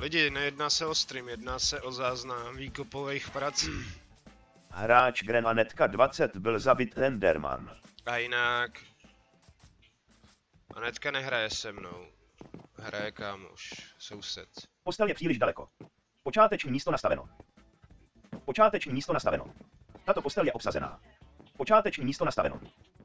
Lidi, nejedná se o stream, jedná se o záznam výkopových prací. Hráč Grenanetka 20 byl zabit Enderman. A jinak... Anetka nehraje se mnou. Hraje kámoš, soused. Postel je příliš daleko. Počáteční místo nastaveno. Počáteční místo nastaveno. Tato postel je obsazená. Počáteční místo nastaveno.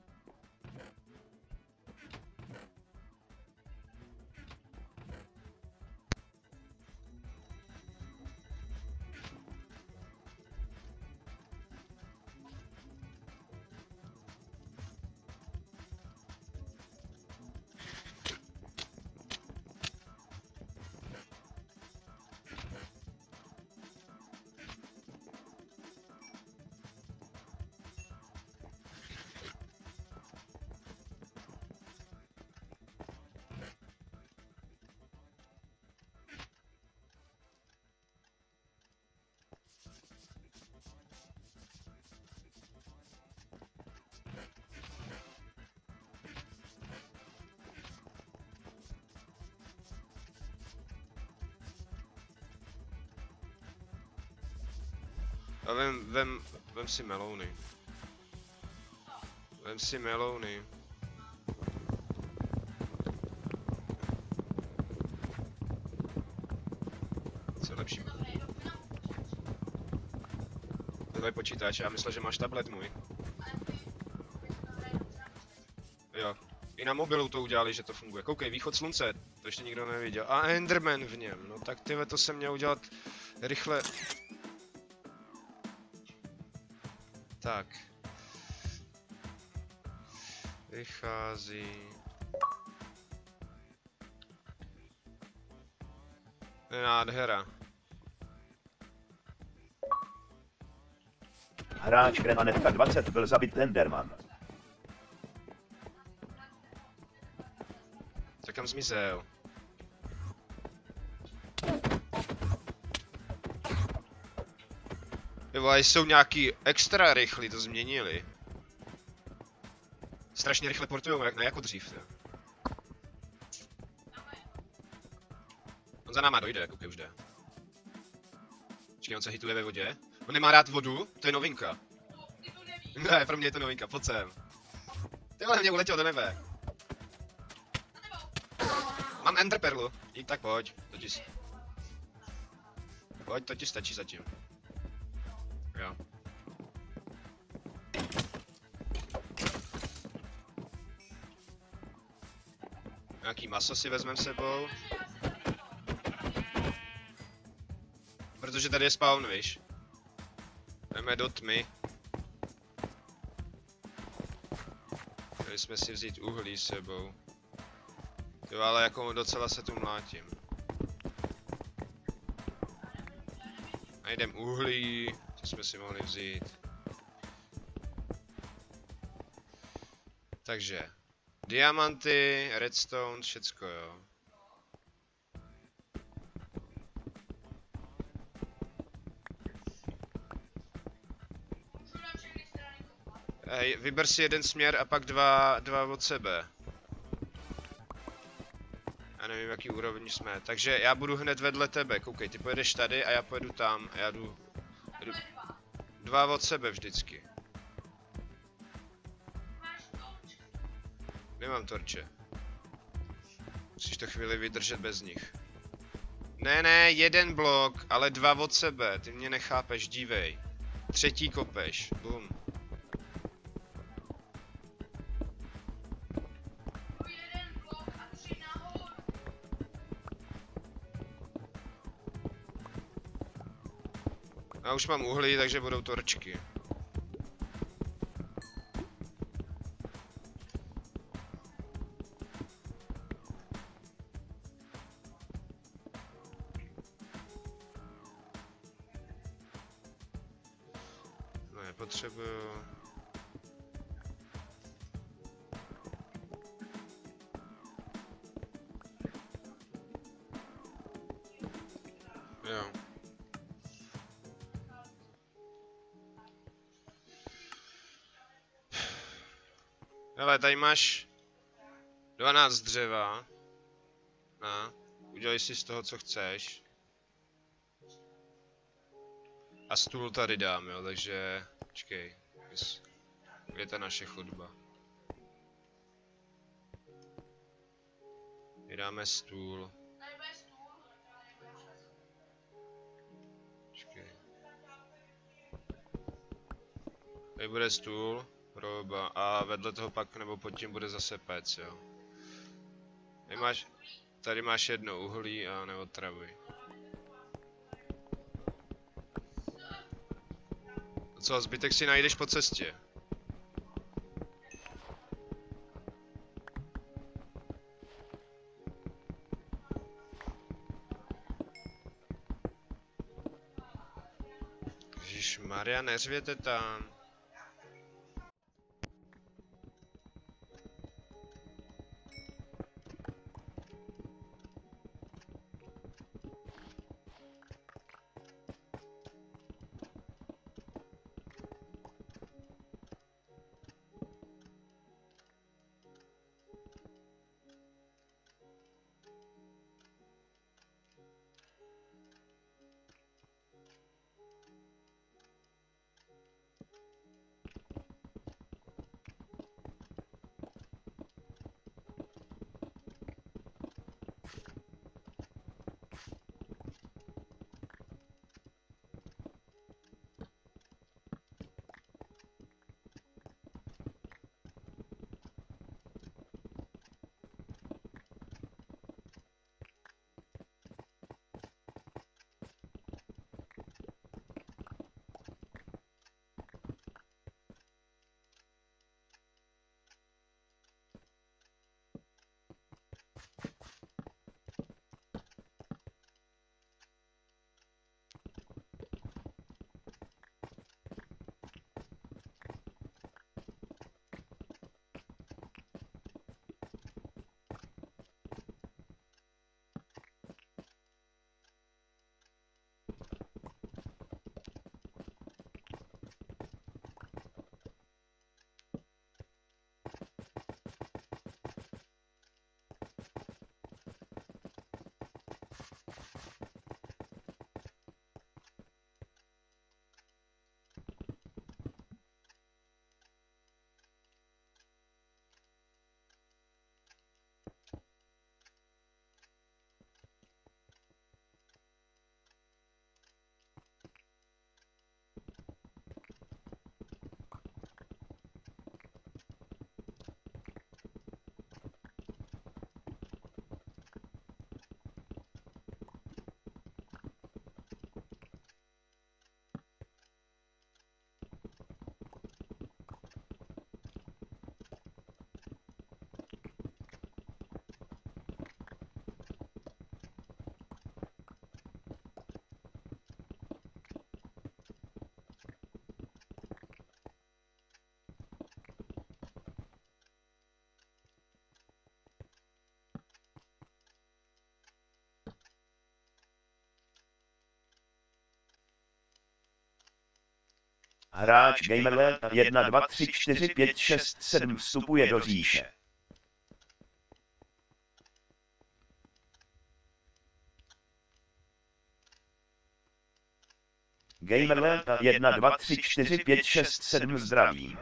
A vem si melouny. Vem si melouny. Co je lepší? Tohle je počítač, já myslel, že máš tablet můj. Jo. I na mobilu to udělali, že to funguje. Koukej, východ slunce, to ještě nikdo neviděl. A Enderman v něm, no tak tyhle to jsem měl udělat rychle. Tak. Vychází. Nádhera. Hráč Grenanetka 20 byl zabit Enderman. Tak kam zmizel? Jo, a jsou nějaký extra rychlí, to změnili. Strašně rychle portujou, ne jako dřív. Ne? On za náma dojde, koukej, už jde. Počkej, on se hituje ve vodě. On nemá rád vodu, to je novinka. Ne, pro mě je to novinka, pojď sem. Tyhle mě uletěl do nebe. Mám enderperlu. I tak pojď, Pojď, to ti stačí zatím. Jo. Nějaký maso si vezmeme sebou. Protože tady je spawn, víš. Jdeme do tmy. Měli jsme si vzít uhlí s sebou. Jo, ale jako docela se tu mlátím. Najdem uhlí, co jsme si mohli vzít. Takže, diamanty, redstone, všecko jo. Hej, vyber si jeden směr a pak dva od sebe. Já nevím, jaký úrovni jsme, takže já budu hned vedle tebe, koukej, ty pojedeš tady a já pojedu tam a já jdu dva od sebe vždycky. Nemám torče. Musíš to chvíli vydržet bez nich. Ne, jeden blok, ale dva od sebe, ty mě nechápeš, dívej. Třetí kopeš, bum. Já už mám uhlí, takže budou torčky. No, nepotřebuju. Jo. Hele, tady máš 12 dřeva. No, udělej si z toho, co chceš. A stůl tady dám, jo, takže... Počkej. Kde je ta naše chodba? Tady dáme stůl. Počkej. Tady bude stůl pro oba a vedle toho pak nebo pod tím bude zase pec, jo. Tady máš jedno uhlí a neotravuj. Co, zbytek si najdeš po cestě. Ježišmarja, neřvěte tam. Hráč Gamerland 1, 2, 3, 4, 5, 6, 7 vstupuje do říše. Gamerland 1, 2, 3, 4, 5, 6, 7 zdravím.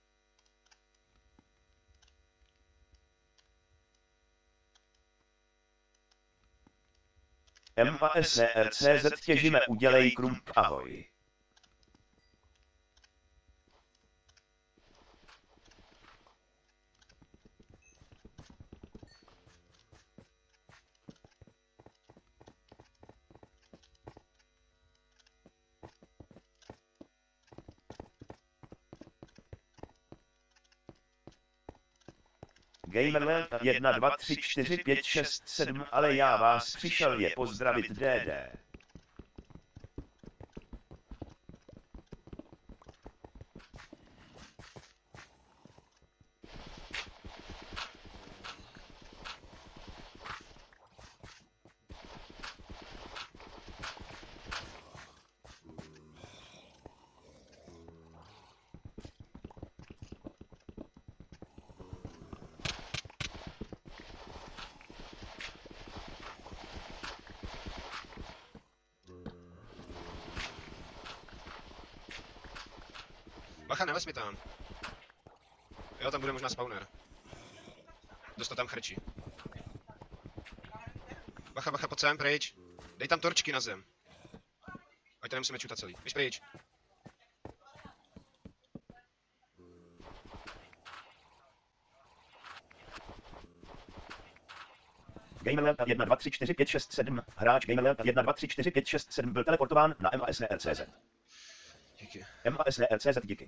MASRCZ těžíme udělej krump ahoj. Gamerland 1, 2, 3, 4, 5, 6, 7, ale já vás přišel je pozdravit DD. Bacha, nelez mi tam. Jo, tam bude možná spawner. Dost to tam chrčí. Bacha, bacha, pojď sem, pryč. Dej tam torčky na zem. Ať to nemusíme čutat celý. Běž pryč. Gamerland 1, 2, 3, 4, 5, 6, 7. Hráč Gamerland 1, 2, 3, 4, 5, 6, 7 byl teleportován na MASRCZ. Díky. MASRCZ díky.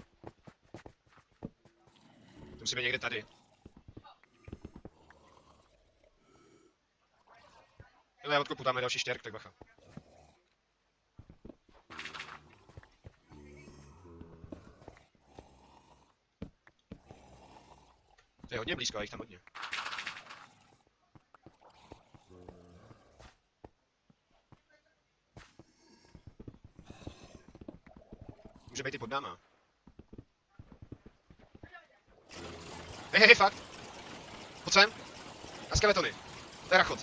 To musí být někde tady. Jo, já odkopu, tam další štěrk, tak bacha. To je hodně blízko, a jich tam hodně. Může být i pod náma. Hej, fakt! Pojď sem! Na skeletony! To je rachot.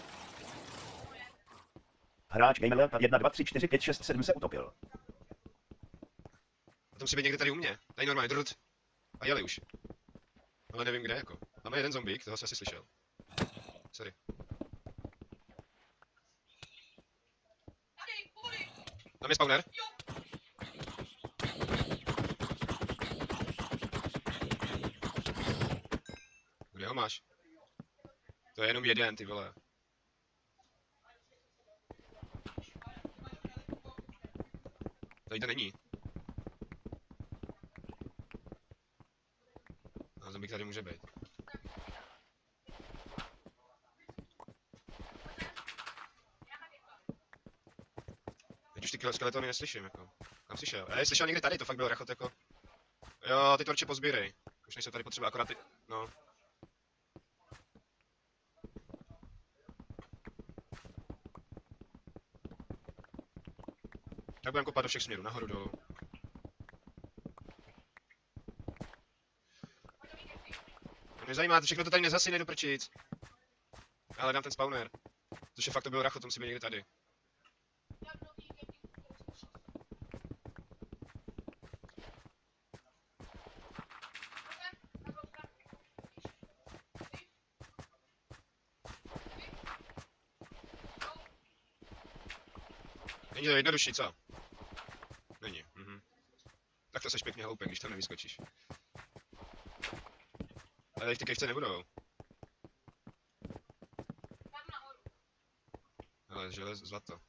Hráč Gamerland 1, 2, 3, 4, 5, 6, 7 se utopil. A to musí být někde tady u mě. Tady normálně drut. A jeli už. Ale nevím kde jako. Tam je jeden zombík, toho jsi asi slyšel. Sorry. Tam je spawner. Kde ho máš? To je jenom jeden, ty vole. Tady to není. A zombík tady může být. Teď už ty skeletony neslyším, jako. Kam jsi šel? Já slyšel někde tady, to fakt byl rachot, jako. Jo, ty torče pozbírej. Už nejsou tady potřeba, akorát ty... No. Tak budeme kopat do všech směrů, nahoru, dolů. To mě zajímá, všechno to tady nezasyne do prčic. Já hledám ten spawner. Což je fakt, to byl rachot, to musí být někde tady. Není to jednodušší, co? Není, Tak to seš pěkně hloupý, když tam nevyskočíš. Ale tady ty kejvce nebudou. Ale želez, zlato.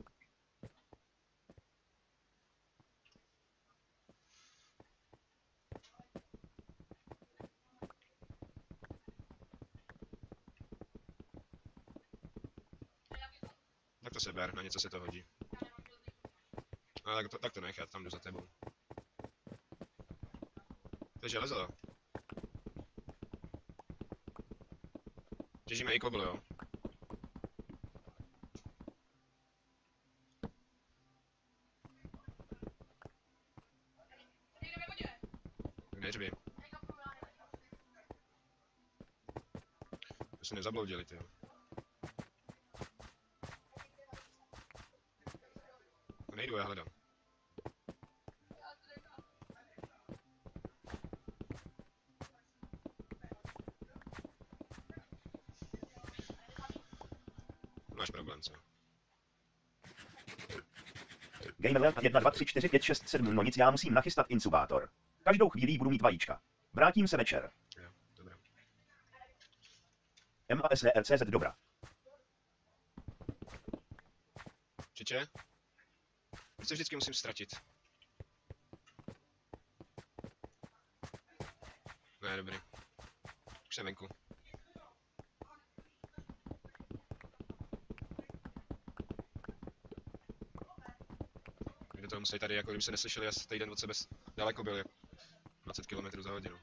Tak to seber, na něco se to hodí. Ale tak to nech, já tam jdu za tebou. To je železo. Těžíme i kobl, jo? Tak neřvi. To se nezabloudili, tyjo. To nejdu, já hledám. Máš problém, co? Gamerland 1, 2, 3, 4, 5, 6, 7. No nic, já musím nachystat inkubátor. Každou chvíli budu mít vajíčka. Vrátím se večer. Jo, dobrá. MASRCZ dobra. Čiče? Proč se vždycky musím ztratit? Ne, dobrý. Už jsem venku. My do toho musí tady, jako kdyby se neslyšeli, já týden od sebe daleko byl, jako 20 km za hodinu.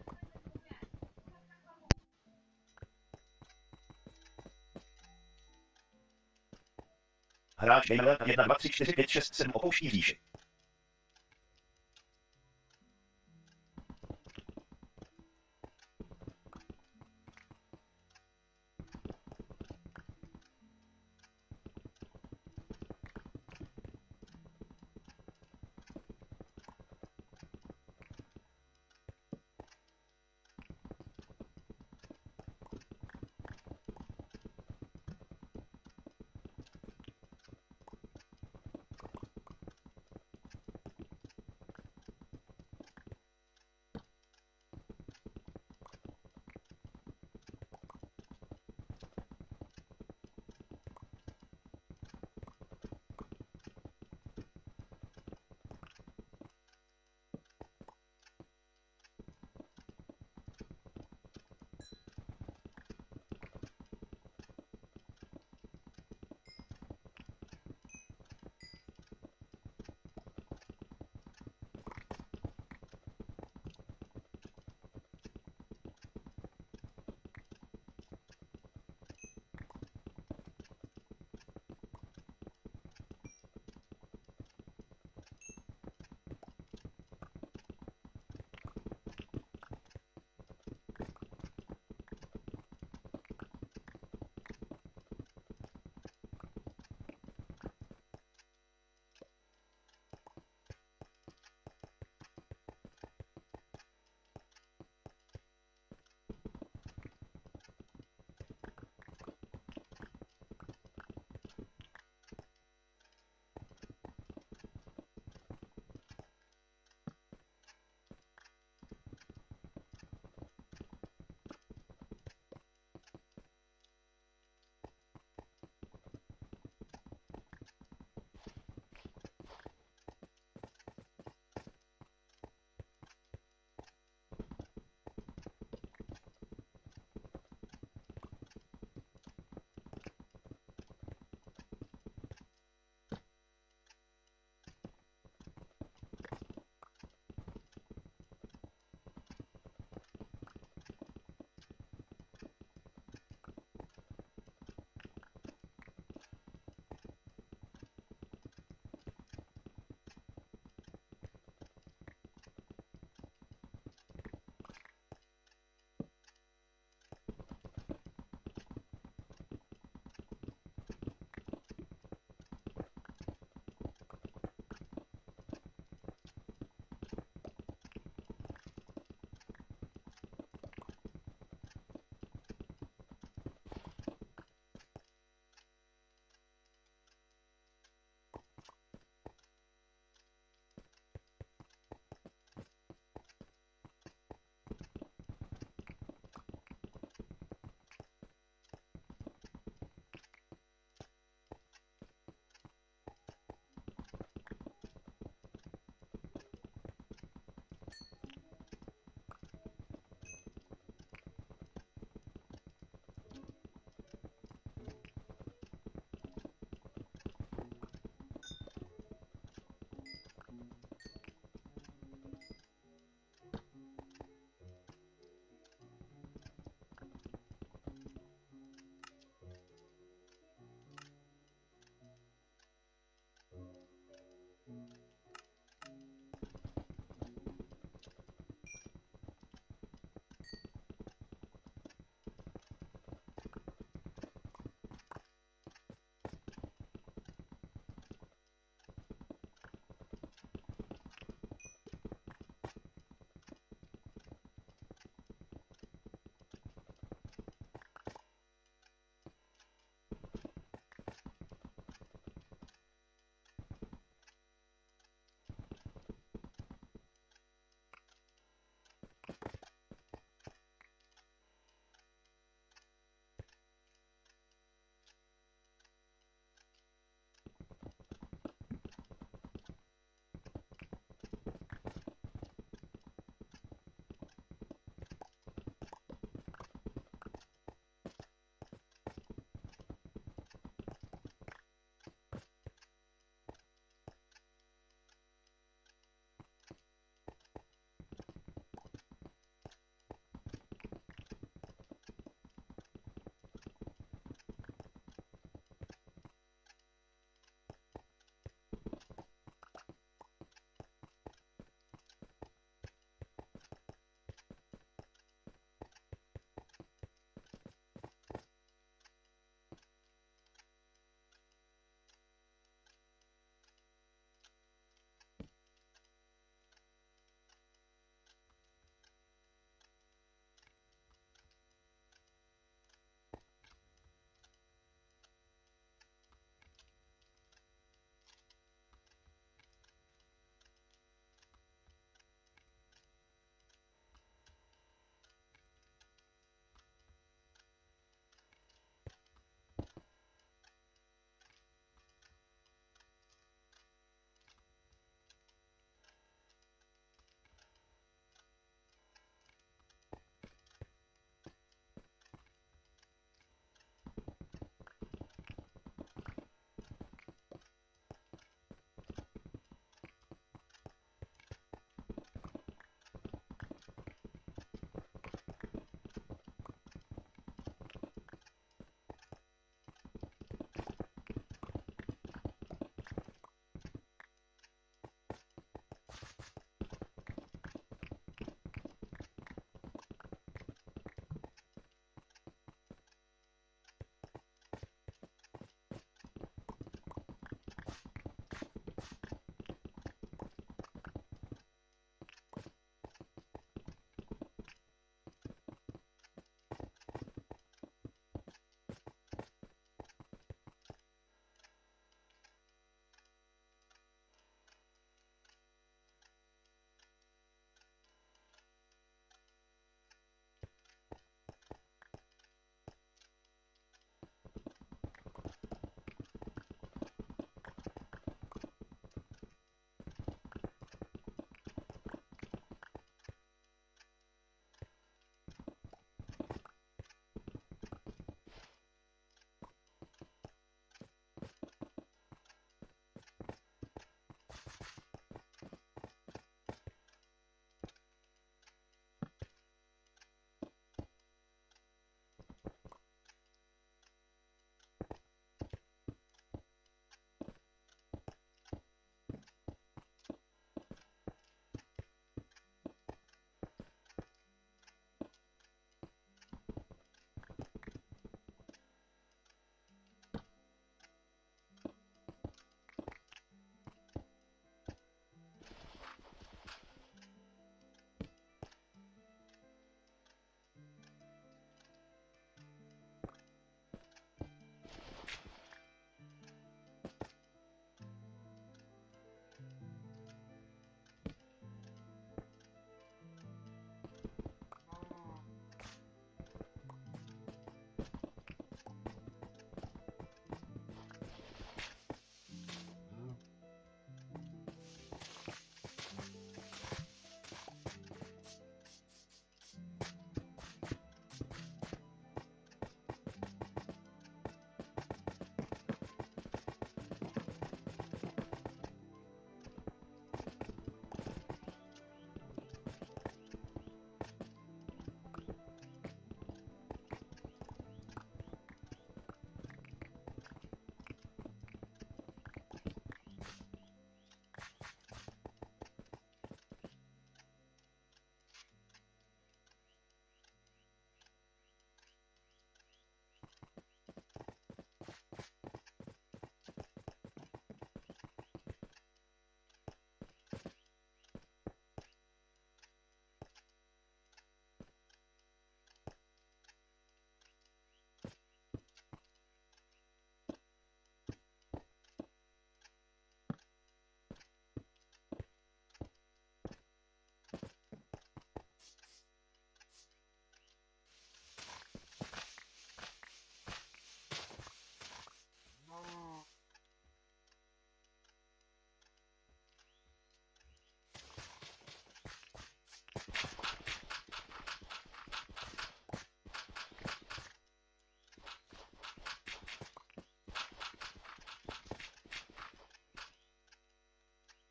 Hráč Gamerland 1, 2, 3, 4, 5, 6, 7 opouští říši.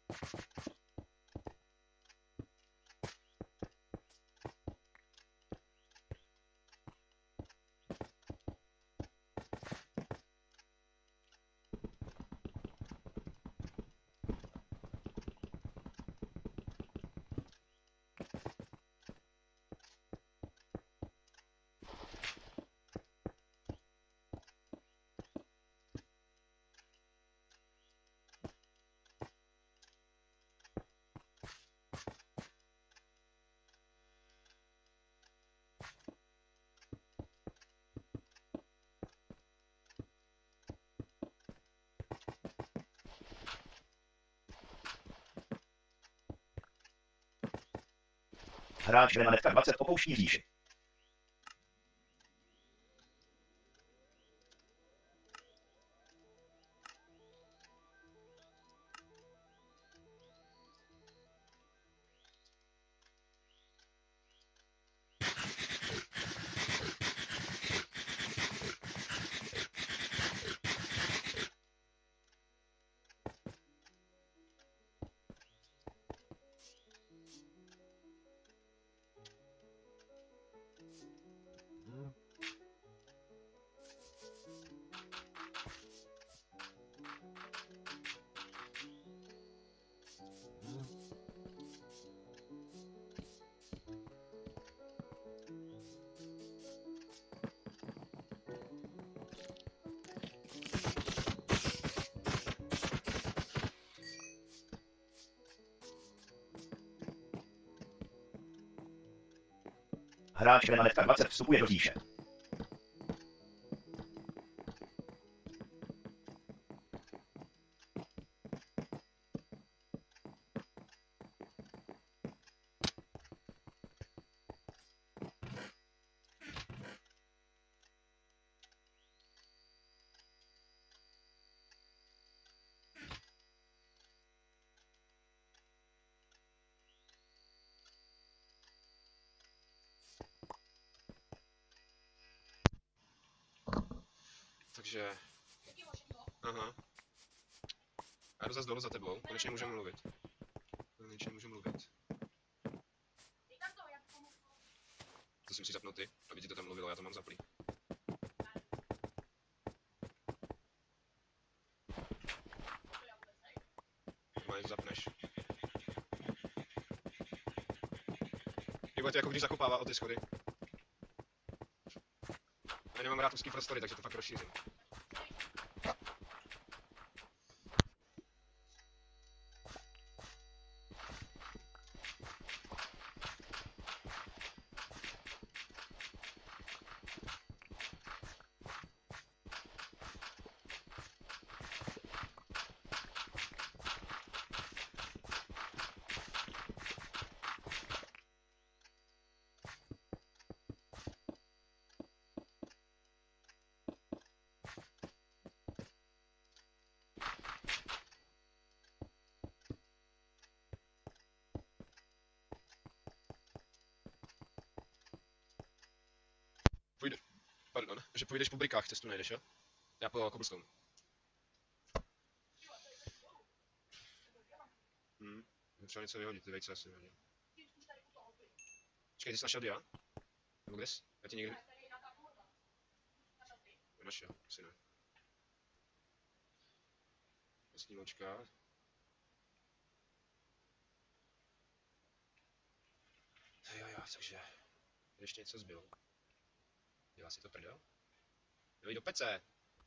Hráč Gremanetka 20 opouští říši. Hráč Gremanetka 20 vstupuje do říše. Takže... Aha. Já jdu zase dolů za tebou, konečně můžeme mluvit. Konečně můžu mluvit. To si musíš zapnout ty, aby ti to tam mluvilo, já to mám zaplý. Máš, zapneš. Je to jako když zakopává o ty schody. Já nemám rád úzký prostory, takže to fakt rozšířím. Pardon, že půjdeš po brikách, cestu nejdeš, jo? Já po cobblestone. Třeba něco vyhodit, ty vejce asi vyhodil. Počkej, ty jsi našel dia? Nebo kde jsi? Já ti někdy... Našel, asi ne. Snímočka. Jo, takže... Ještě něco zbylo. Dělá si to prdel? Jdej do pece!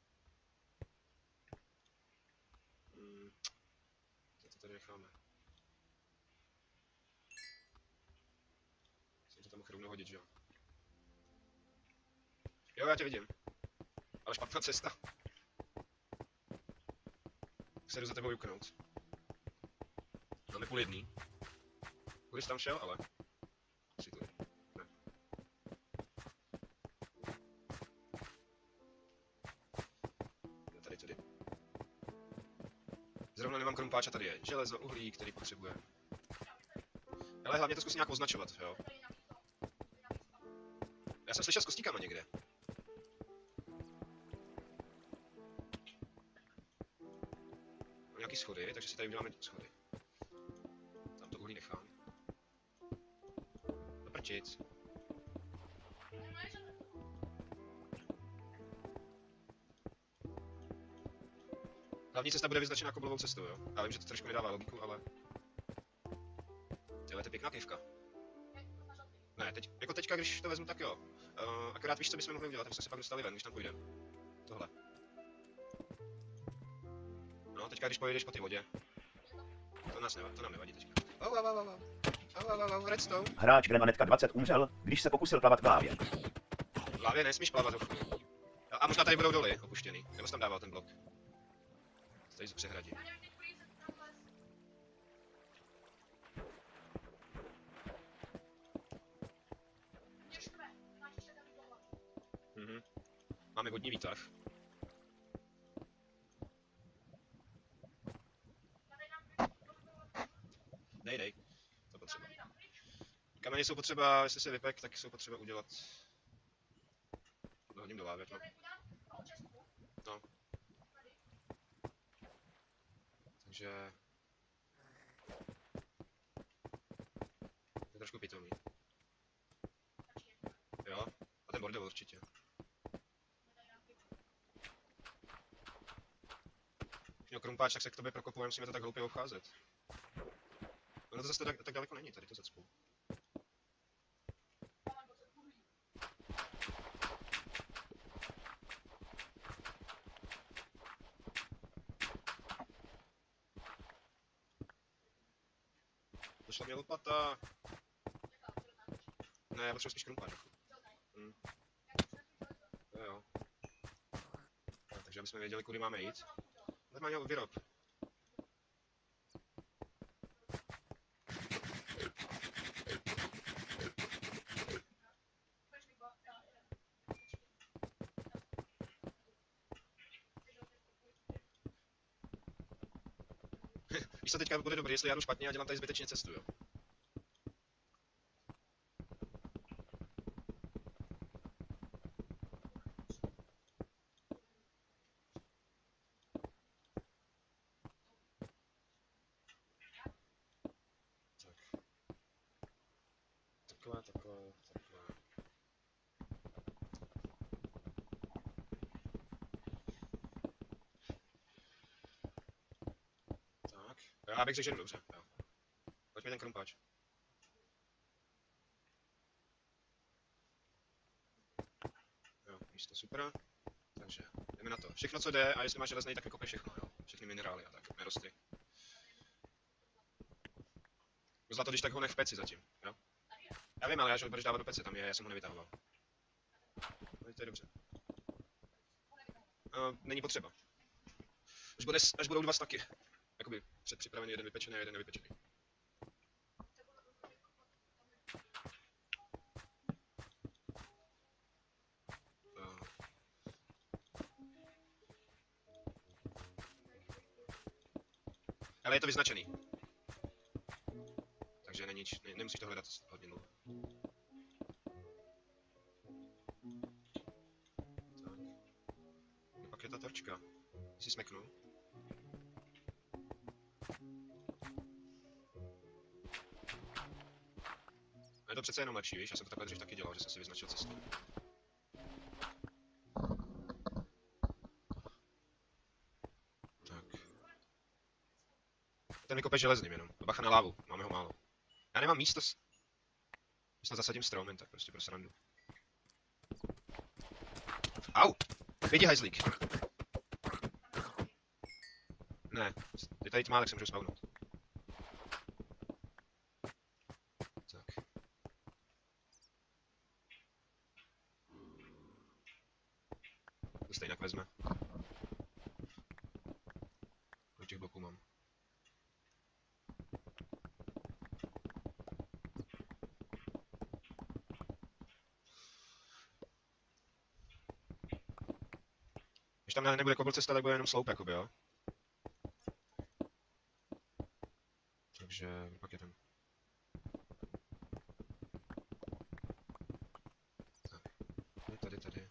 Tak to tady necháme. Jsem to tam mohl rovnou hodit, že jo? Jo, já tě vidím. Ale špatná cesta. Se jdu za tebou juknout. Máme 12:30. Kudy jsi tam šel, ale? Asi tu. Ne. No tady. Zrovna nemám krumpáč a tady je železo, uhlí, který potřebujeme. Ale hlavně to zkusím nějak označovat, jo? Já jsem slyšel s kostíkama někde. Mám nějaký schody, takže si tady uděláme schody. volí nechám. Doprčic. Hlavní cesta bude vyznačena koublovou cestou, jo? Já vím, že to trošku nedává logiku, ale... Tyhle, to je pěkná kivka. Ne, teď, jako teďka, když to vezmu, tak jo. Akorát víš, co bychom mohli udělat, abychom se pak dostali ven, když tam půjdeme. Tohle. No, teďka, když pojedeš po té vodě. To nám nevadí teďka. Redstone. Hráč Gremanetka 20 umřel, když se pokusil plavat v lávě. V lávě nesmíš plavat, hochu. A možná tady budou doly opuštěný. Nebo jsi tam dával ten blok. Stojí z přehradí. Máme vodní výtah. Dej. To potřeba. Kameny jsou potřeba, jestli se vypek, tak jsou potřeba udělat. To hodím do lávy. No. Takže... To je trošku pitomý. Jo? A ten bordel určitě. Když krumpáč, tak se k tobě prokopuje, musíme to tak hloupě obcházet. Ono to zase tak daleko není, tady to zacpu. Došla mě lopata. Ne, já potřebuji spíš krumpáč. Jo. No, takže abychom věděli, kudy máme jít. Normálně ho vyrob. Víš, co teďka bude dobrý, jestli já jdu špatně a dělám tady zbytečně cestu, jo? Takhle. Tak. Já bych řekl, že jdu dobře, jo. Pojď mi ten krumpáč. Jo, místo super. Takže, jdeme na to. Všechno, co jde, a jestli máš železnej, tak vykope všechno, jo. Všechny minerály a tak, nerosty. Zlato, když tak ho nech v peci zatím, jo. Já vím, ale až ho budeš dávat do pece, tam je, já jsem ho nevytahoval. No, to je dobře. Není potřeba. Až budou dva staky. Jakoby předpřipravený, jeden vypečený a jeden nevypečený. Ale je to vyznačený. Takže nemusíš to hledat hodně dlouho. Tak. No pak je ta torčka. Si smeknu. A je to přece jenom lepší, víš? Já jsem to takhle dřív taky dělal, že jsem si vyznačil cestu. Tak. Ten vykope železným jenom. Bacha na lávu, máme ho málo. Já nemám místo snad zasadím strom, jen tak prostě pro srandu. Au! Vědí hajzlík. Ne, je tady tmá, tak se můžu spavnout. Tak. To stejně vezme. Kolik těch bloků mám? Když tam nebude kobl cesta, tak bude jenom sloup, jakoby, jo? Takže pak je ten. Tak. Tady.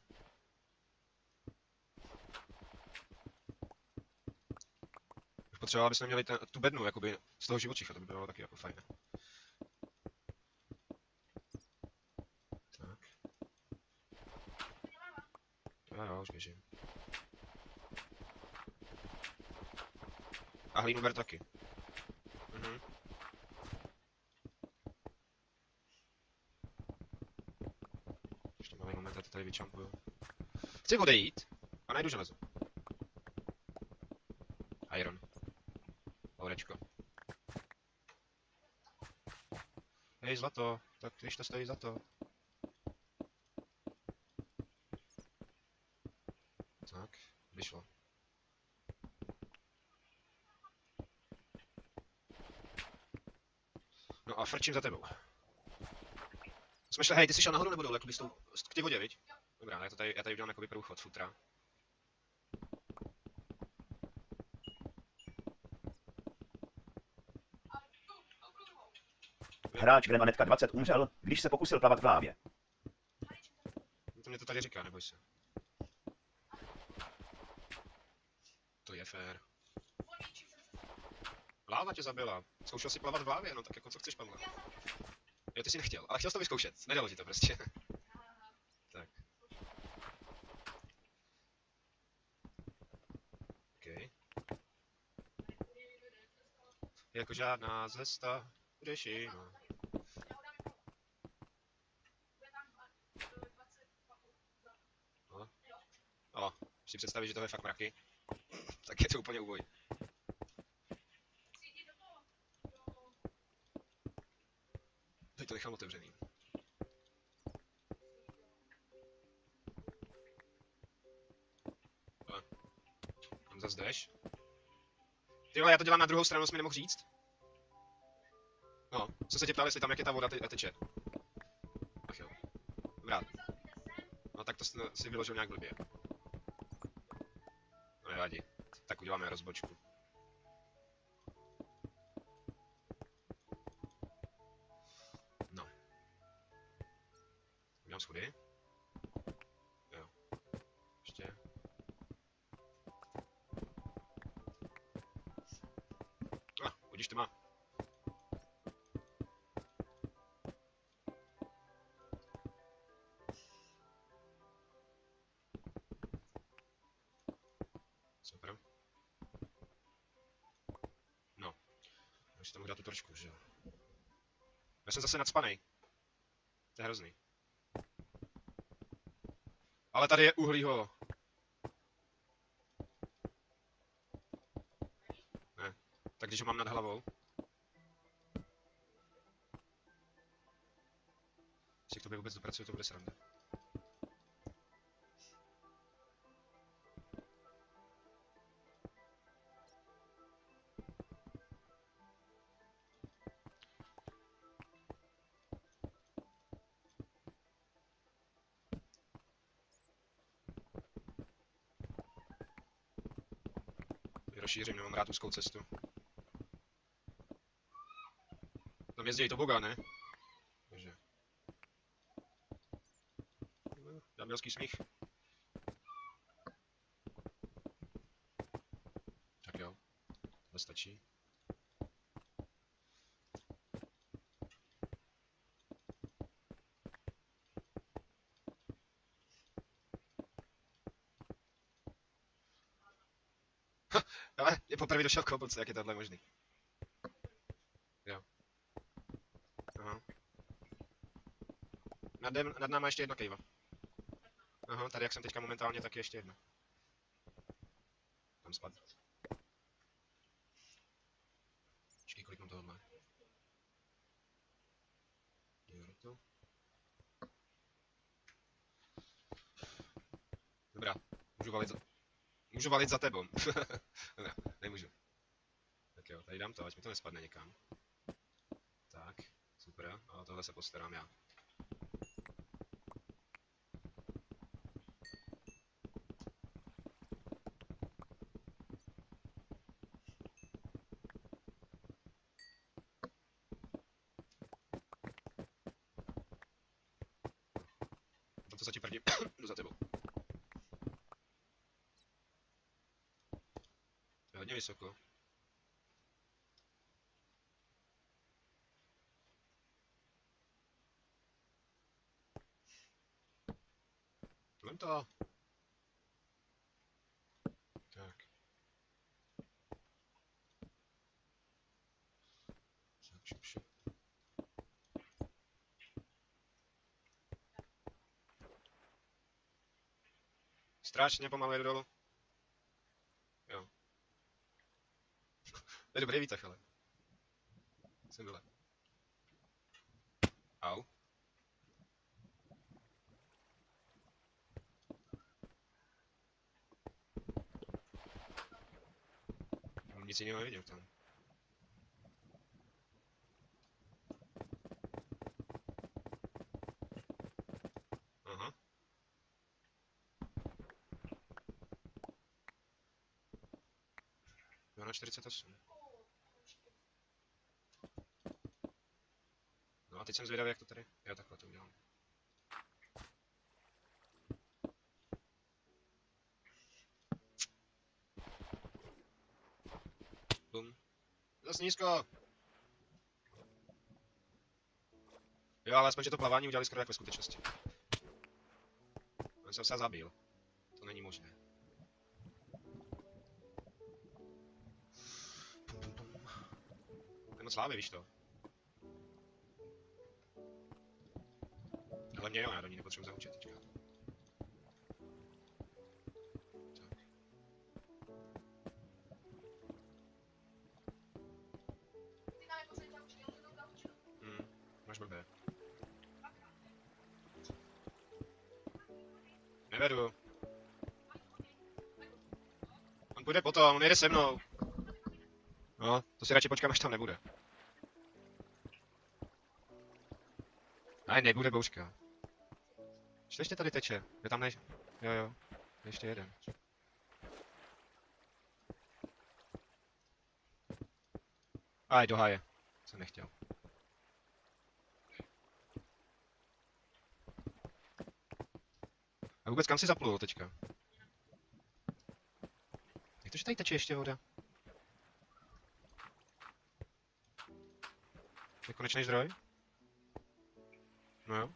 Už potřeboval, abychom měli tu bednu, jakoby, z toho živočicha, to by bylo taky jako fajn. Jo, už běžím. A hlínu ber taky. Mhm. Ještě malý moment, já to tady vyčampuju. Chci odejít a najdu železo. Iron. Laurečko. Hej, zlato, tak když to stojí za to. Tak, vyšlo. No a frčím za tebou. Jsme šli, hej, ty jsi šel nahoru nebo dolů, jakoby k té vodě, viď? Dobrá, já tady udělám jakoby průchod futra. Hráč Gremanetka 20 umřel, když se pokusil plavat v lávě. To mě to tady říká, neboj se. To je fér. Láva tě zabila. Zkoušel si plavat v lávě, no tak jako co chceš, Pavla? Jo, ty jsi nechtěl, ale chtěl jsi to vyzkoušet. Nedalo ti to prostě. Tak. OK. Jako žádná cesta, řeší, no. No, když si představíš, že toho je fakt mraky, tak je to úplně úboj. Teď to nechám otevřený. Tam zase jdeš. Ty vole, já to dělám na druhou stranu, jsi mi nemohl říct? No, co se tě ptal, jestli tam jak je ta voda teče. Ach jo. Dobrá. No tak to si vyložil nějak blbě. No nevadí. Tak uděláme rozbočku. No. Udělám schody. Jo. Ještě. Budíš to má. Super. No. Už tam dát tu trošku, že jo. Já jsem zase nadspanej. To je hrozný. Ale tady je uhlího. Ne. Tak když ho mám nad hlavou. Jestli k tobě vůbec dopracuju, to bude sranda. Rozšířím, nemám rád úzkou cestu. Tam jezdí tobogan, ne? Takže. Dámělský smích. Tak jo. To stačí. Ale je poprvé došel k oboce, jak je tohle možný. Jo. Aha. Nad náma ještě jedna kejva. Aha, tady jak jsem teďka momentálně, tak je ještě jedna. Tam spadl. Počkej, kolik mám tohohle. To. Dobrá, můžu valit za tebou. Ne, nemůžu. Tak jo, tady dám to, ať mi to nespadne někam. Tak, super, a tohle se postarám já. Tam to zatím první jdu za tebou. To je hodně vysoko. Vem to. Šup, šup. Strašně pomalu jedu dolů. Jo. To je dobrý výtah, ale. Jsem dole. Au. Nic jiného nevidím tam. Aha. Jo, na 48. No a teď jsem zvědavý, jak to tady. Jo, takhle to udělám. Bum. Zas nízko. Jo, ale aspoň, že to plavání udělali skoro jak ve skutečnosti. On se vsa zabil. To není možné. Pum, pum, pum. To je moc slávy, víš to? Ale mě jo, já do ní nepotřebuji zahučet teďka. Tak. Máš blbé. Nevedu. On půjde potom, on jede se mnou. No, to si radši počkám, až tam nebude. Ale nebude bouřka. Ještě tady teče. Je tam než... Jo. Ještě jeden. Aj, do háje. Jsem nechtěl. A vůbec kam si zaplul teďka? Jak to, že tady teče ještě voda? Je konečný zdroj? No jo.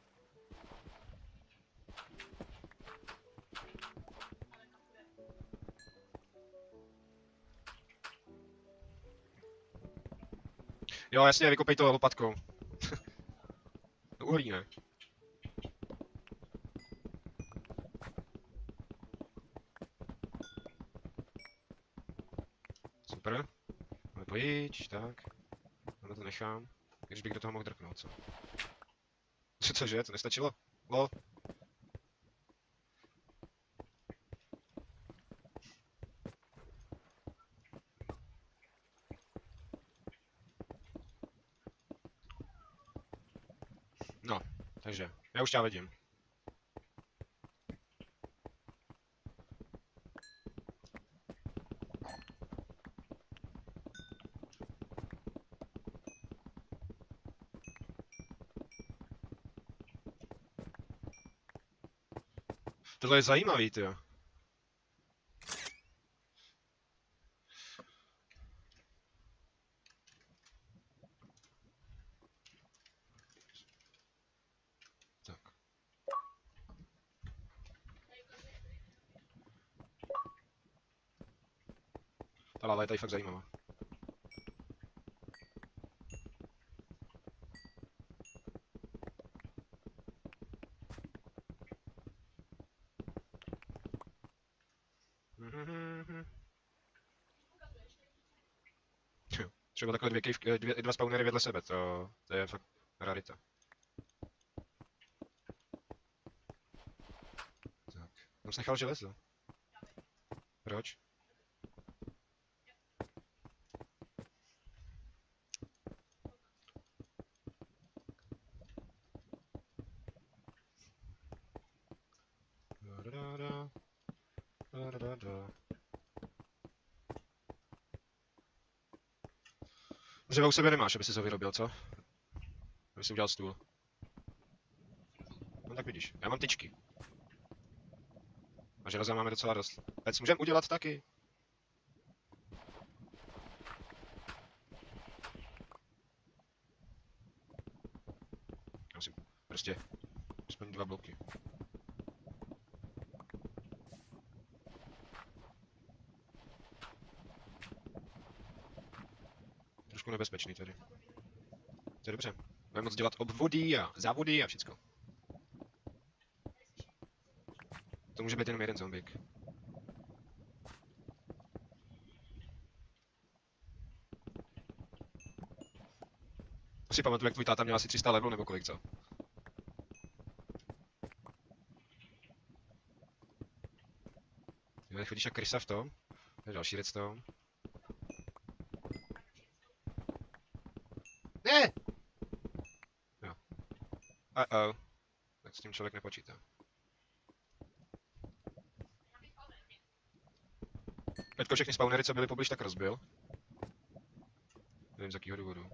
Jo, jasně, vykopej to lopatkou. To uhlí, ne? Super. Ale pojď, tak. Tohle to nechám. Když bych do toho mohl drknout, co? Cože, to nestačilo? Lol. No, takže, já už tě vidím. Tohle je zajímavý, tyjo. Tak. Ta láva je tady fakt zajímavá. Třeba takhle dva spawnery vedle sebe, to je fakt rarita. Tak, tam jsi nechal železo. Proč? Dřeva u sebe nemáš, aby si ho vyrobil, co? Aby si udělal stůl. No tak vidíš, já mám tyčky. A železa máme docela dost. Pec můžeme udělat taky. Já musím prostě aspoň 2 bloky. Trošku nebezpečný tady. To je dobře. Budeme moct dělat obvody a závody a všecko. To může být jenom jeden zombík. To si pamatuju, jak tvůj táta měl asi 300 levelů nebo kolik, co? Jo, chodíš jak krysa v tom. To je další redstone. Ne! Jo. Uh-oh. Tak s tím člověk nepočítá. Teďko všechny spawnery, co byly poblíž, tak rozbil. Nevím z jakýho důvodu.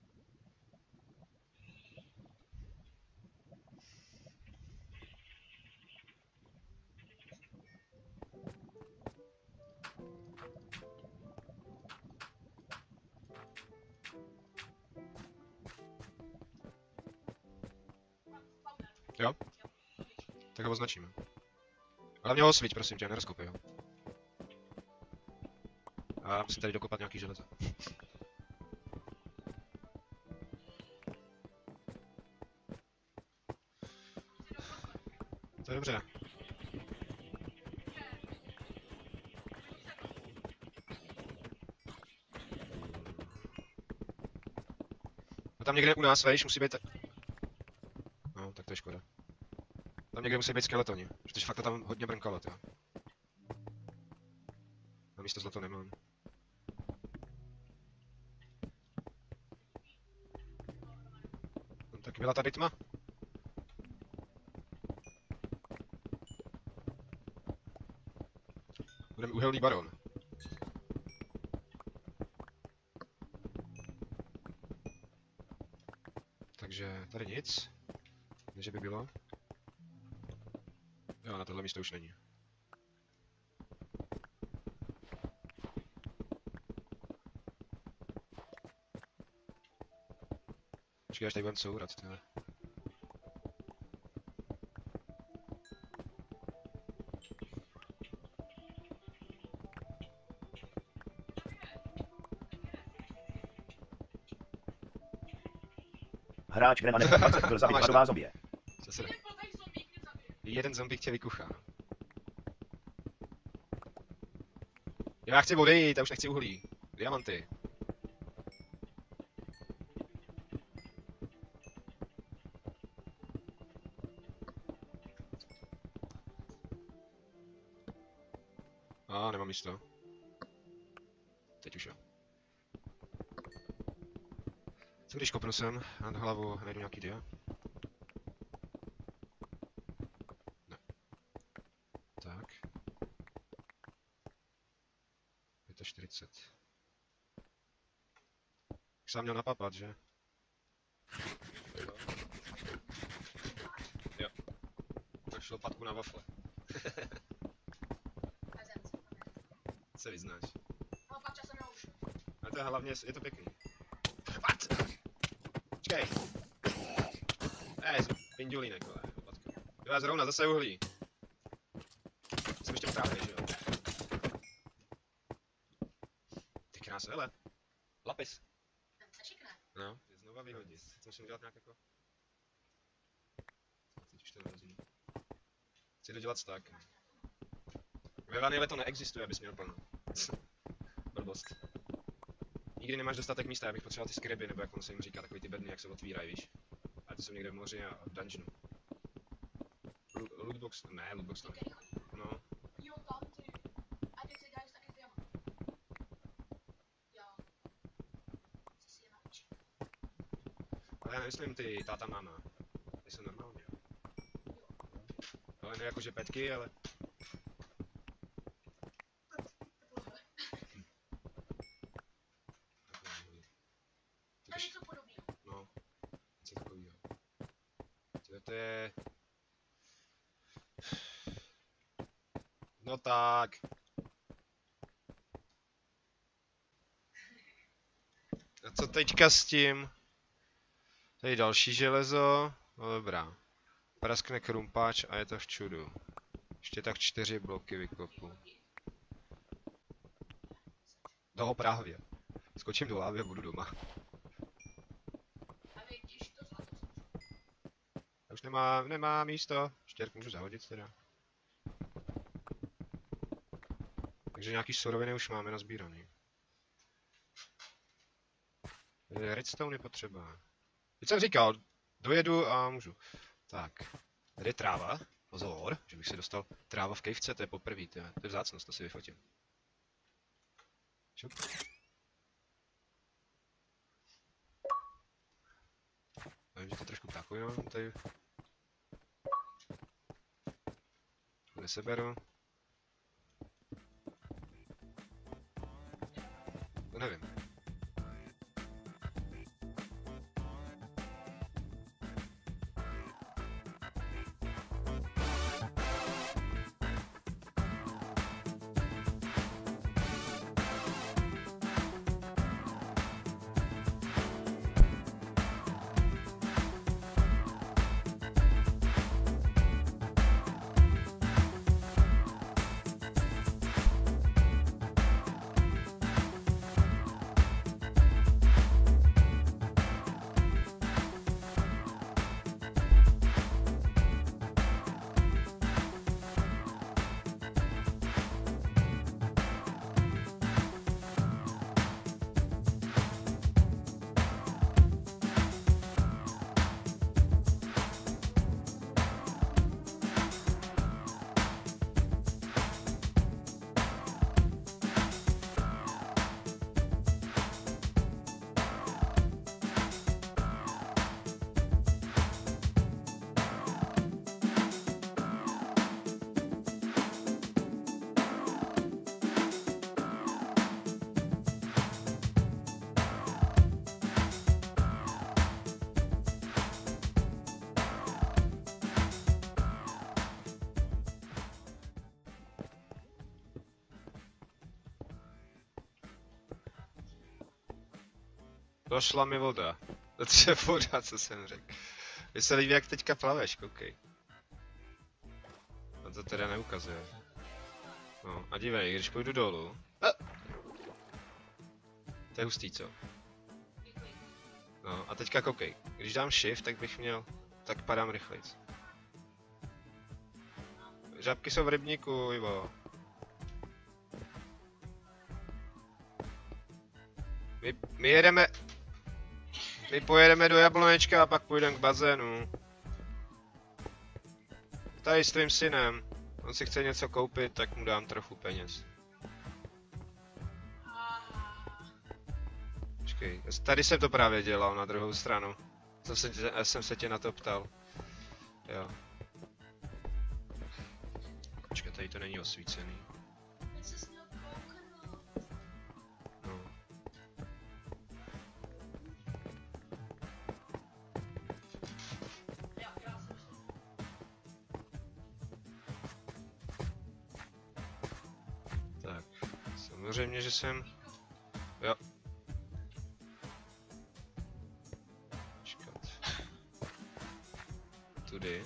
Jo? Tak ho označíme. Hlavně ho osvíť, prosím tě, nerozkopej ho. A musím tady dokopat nějaký železo. To je dobře. No tam někde u nás, vejš, musí být... No, tak to je škoda. Tam někde musí být skeletoni, protože fakt to tam hodně brnkalo, jo. Na místo zlato nemám. No, tak byla tady tma. Budeme uhelný baron. Takže tady nic. Ne, že by bylo. Jo, na tohle místo už není. Počkej, až tady budeme courat, tyhle. Hráč Gremanek 20 byl zabit hladová zombie. Co se jde? Jeden zombík tě vykuchá. Já chci vody, já už nechci uhlí. Diamanty. Nemám místo. Teď už jo. Co když kopnu sem nad hlavu a najdu nějaký dia? Ne. Tak. 45. Už jsem měl napapat, že? Jo. Tak šlo patku na wafle. Se vyznáš. A to je hlavně, je to pěkný. What? Počkej. Pindulínek, vole, opatku. Jo, zrovna, zase uhlí. Jsem ještě utrávnej, že jo? Ty krása, hele. Lapis. No, je znova vyhodit. Co musím dělat nějak jako... Teď už to nevazí. Chci to dělat tak. Ve vanile to neexistuje, abys měl plno. Blbost. Nikdy nemáš dostatek místa, já bych potřeboval ty skryby, nebo jak on se jim říká, takový ty bedny, jak se otvírají, víš. A ty jsou někde v moři a v dungeonu. Lootbox, ne, lootbox to. No. Ale já nemyslím ty táta máma. Ty jsou normálně. Ale ne jakože petky, ale... No, něco takovýho. To je... No tak. A co teďka s tím? Tady další železo. No dobrá. Praskne krumpáč a je to v čudu. Ještě tak 4 bloky vykopu. No právě. Skočím do lávy a budu doma. už nemá místo. Štěrku můžu zahodit teda. Takže nějaký suroviny už máme nazbíraný. Redstone je potřeba. Teď jsem říkal, dojedu a můžu. Tak, tady je tráva. Pozor, že bych si dostal tráva v kejvce, to je poprvé, to je vzácnost, to si vyfotím. Šup. Vím, že to trošku ptákuju, no, tady. Neseberu. To nevím. Došla mi voda. To je voda, co jsem řekl. Mně se líbí, jak teďka plaveš, koukej. A to teda neukazuje. No a dívej, když půjdu dolů. To je hustý, co? No a teďka koukej. Když dám shift, tak bych měl... Tak padám rychlejc. Žabky jsou v rybníku, jo. My jedeme... My pojedeme do Jablonečka a pak půjdeme k bazénu. Tady s tvým synem. On si chce něco koupit, tak mu dám trochu peněz. Počkej, tady jsem to právě dělal na druhou stranu. Jsem se tě na to ptal. Jo. Počkej, tady to není osvícený. No. Tak, samozřejmě, že jsem... Jo. Počkat. Tudy.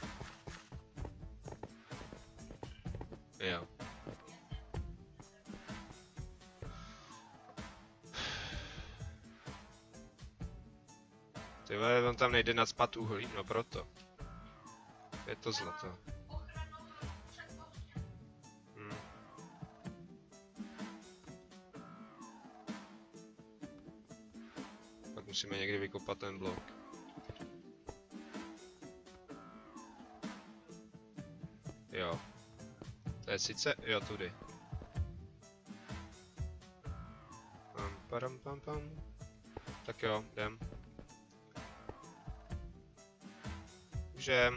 Jo. Ty vole, on tam nejde nacpat uhlí, no proto. Je to zlato. Pak musíme někdy vykopat ten blok. Jo. To je sice, jo, tudy. Pam. Tak jo, jdem. Můžem.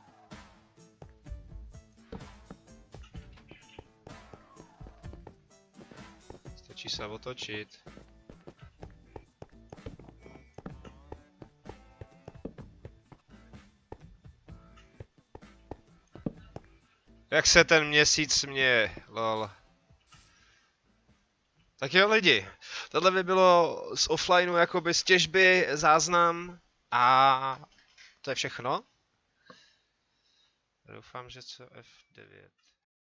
Stačí se otočit. Jak se ten měsíc směje, lol. Tak jo lidi, tohle by bylo z offlineu jakoby z těžby záznam a to je všechno. Doufám, že co F9.